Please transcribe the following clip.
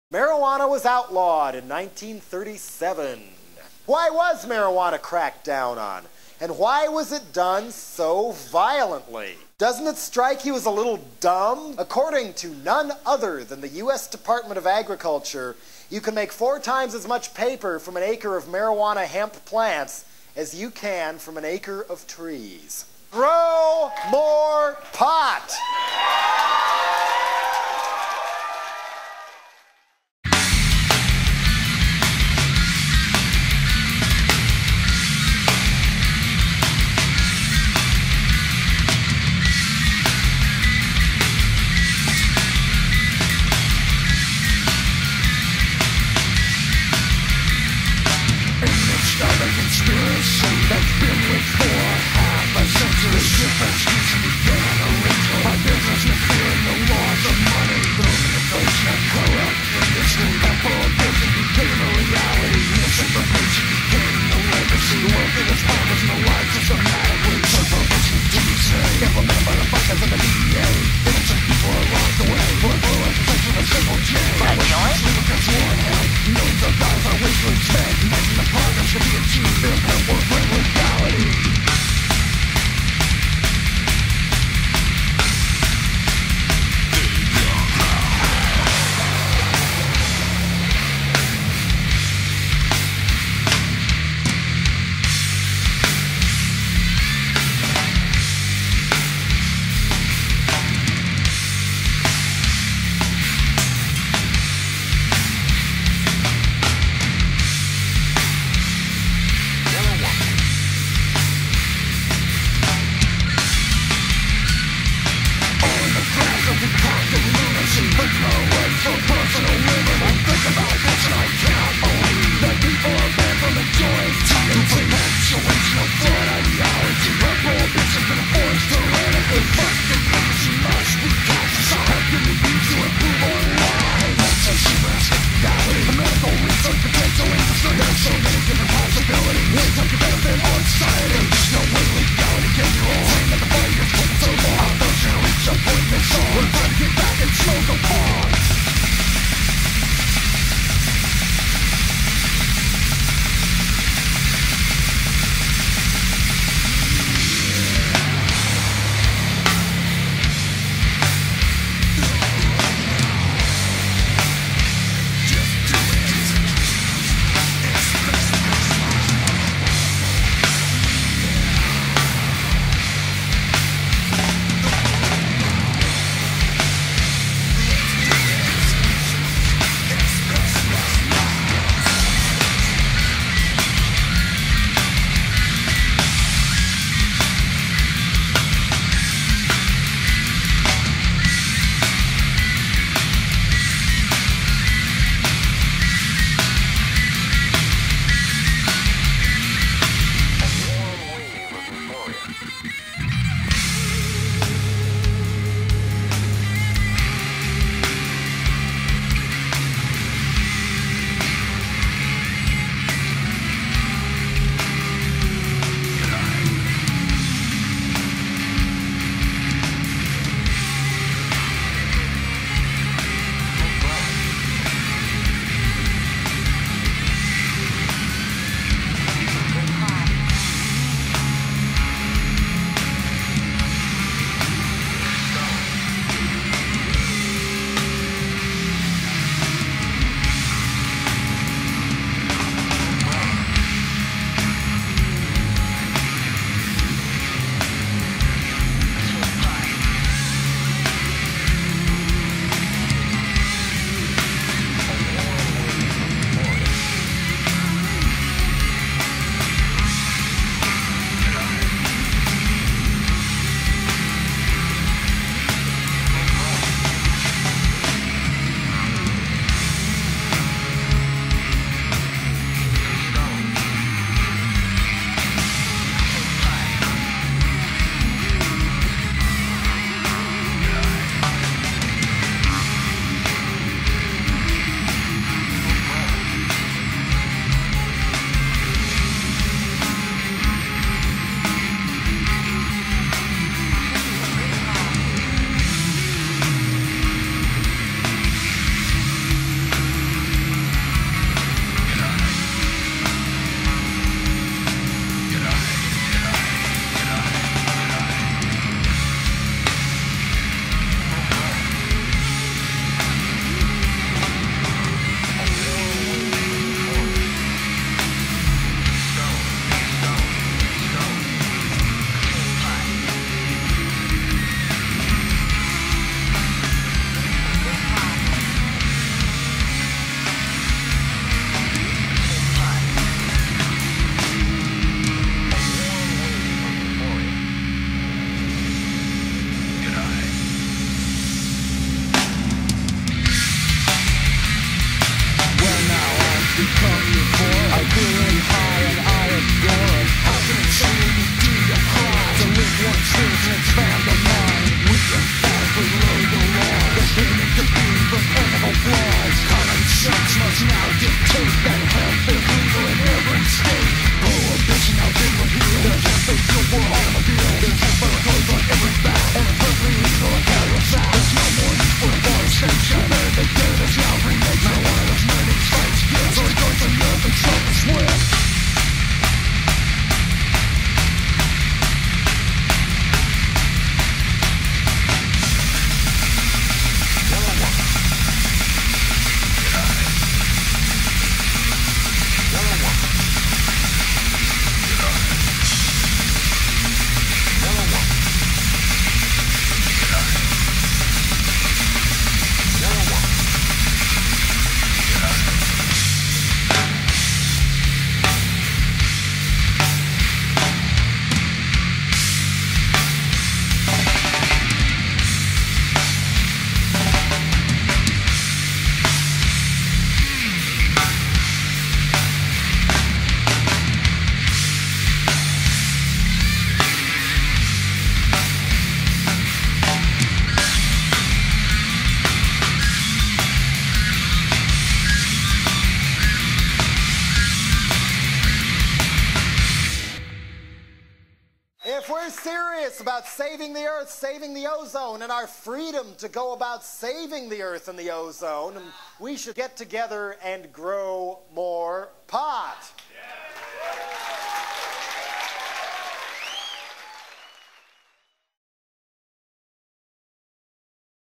Marijuana was outlawed in 1937. Why was marijuana cracked down on? And why was it done so violently? Doesn't it strike you as a little dumb? According to none other than the U.S. Department of Agriculture, you can make 4 times as much paper from an acre of marijuana hemp plants as you can from an acre of trees. Grow more pot! one stage and expand the mind. We emphatically load the law. The hidden to be from animal flaws. Common sense must now dictate that hemp is legal in every state. Prohibition now been repealed. There's hemp is fuel for automobiles. There's hemp for clothes on every back. And it's perfectly legal and matter of fact. There's no more need for forestation. Better than good is now remade. Marijuana's many fights. Yes, so it goes from Europe and start to swim. If we're serious about saving the earth, saving the ozone, and our freedom to go about saving the earth and the ozone, we should get together and grow more pot.